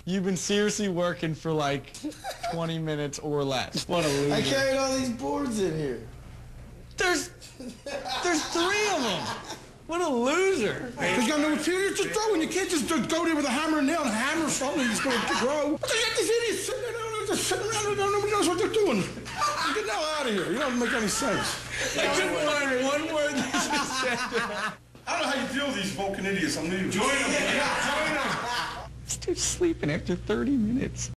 You've been seriously working for like 20 minutes or less. What a loser. I carried all these boards in here. There's 3 of them. What a loser. Because you got no material to throw, and you can't just go there with a hammer and nail and hammer something and it's going to grow. But they got these idiots sitting there, just sitting around and nobody knows what they're doing. Get the hell out of here. You don't make any sense. I couldn't learn one word that you said. I don't know how you deal with these Vulcan idiots. I'm leaving. Join them. This dude's sleeping after 30 minutes.